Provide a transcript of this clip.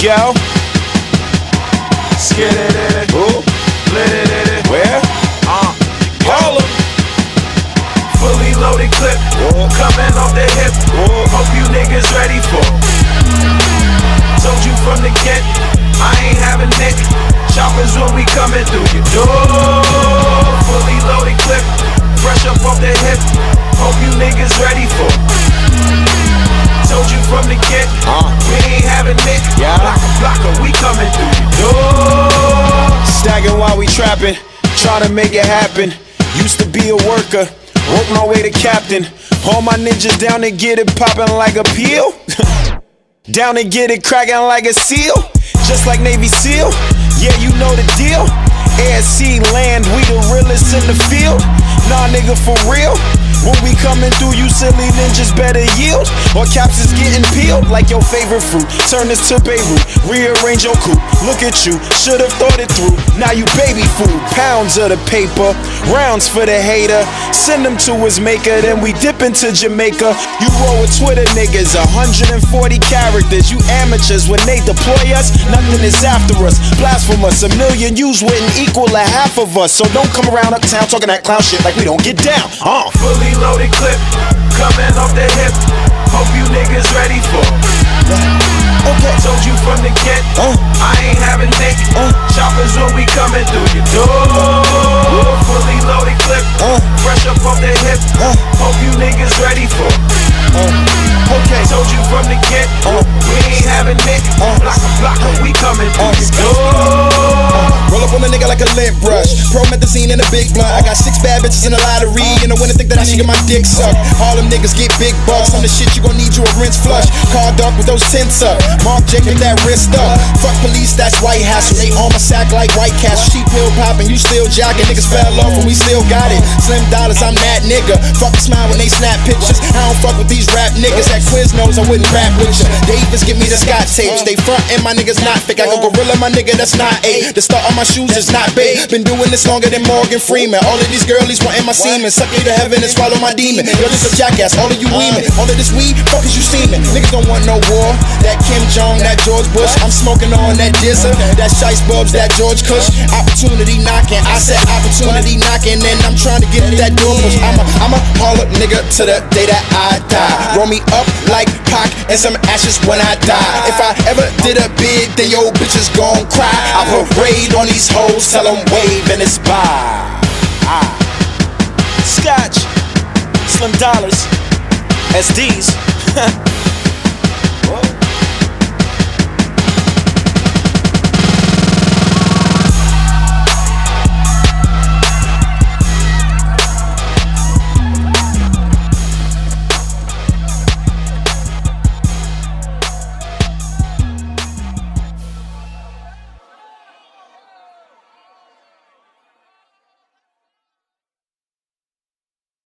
go. Skid it, ooh, lit it, where? Harlem. Fully loaded clip, coming off the hip. Hope you niggas ready for. Told you from the get, I ain't having it. Choppers when we coming through your door. Fully loaded clip, fresh up off the hip. Hope you niggas ready for. Told you from the get, we ain't having it. Blocker, we coming through your door. Stacking while we trapping, trying to make it happen. Used to be a worker, work my way to captain. All my ninjas down and get it poppin' like a peel. Down and get it crackin' like a seal. Just like Navy SEAL, yeah, you know the deal. Air, sea, land, we the realest in the field. Nah, nigga, for real. When we coming through, you silly ninjas better yield, or caps is getting peeled like your favorite fruit. Turn this to Beirut, rearrange your coupe. Look at you, should've thought it through. Now you baby food, pounds of the paper, rounds for the hater. Send them to his maker, then we dip into Jamaica. You roll with Twitter niggas, 140 characters. You amateurs, when they deploy us, nothing is after us. Blasphemous, a million views wouldn't equal a half of us. So don't come around uptown talking that clown shit like we don't get down. Fully loaded clip, coming off the hip. Hope you niggas ready for. Told you from the get, I ain't having it. Choppers when we coming through your door. Fully loaded clip, fresh up off the hip. Hope you niggas ready for. Told you from the get, we ain't having it. Blocker, we coming through your door. Roll up on a nigga like a lint brush. Promethazine in a big blunt. I got 6 bad bitches in the lottery. And the winner think that I should get my dick sucked. All them niggas get big bucks. I'm the shit you gon' need you a rinse flush. Car dark with those tints up. Mark Jacob that wrist up. Fuck police, that's white hassle. They on my sack like White Castle. Sheep pill poppin', you still jogging. Niggas fell off and we still got it. Slim dollars, I'm that nigga. Fuck a smile when they snap pictures. I don't fuck with these rap niggas. That Quiznos, I wouldn't rap with ya. Davis give me the Scott tapes. They front and my niggas not fake. I go gorilla, my nigga, that's not A. The start on my shoes is not bait. Been doing this longer than Morgan Freeman. All of these girlies wantin' my semen. Suck me to heaven and swallow my demon. You're just a jackass, all of you women. All of this weed, fuck is you semen. Niggas don't want no war. That Kim Jong, that George Bush. I'm smoking on that Dizza. That Shice Bubs, that George Kush. Opportunity knocking, I said opportunity knocking. And I'm trying to get that door push. I'm a Harlem nigga to the day that I die. Roll me up like Pac and some ashes when I die. If I ever did a bid, then yo bitches gon' cry. I parade on these hoes, tell them wave and it's bye. Scotch, Slim Dollars, SDs.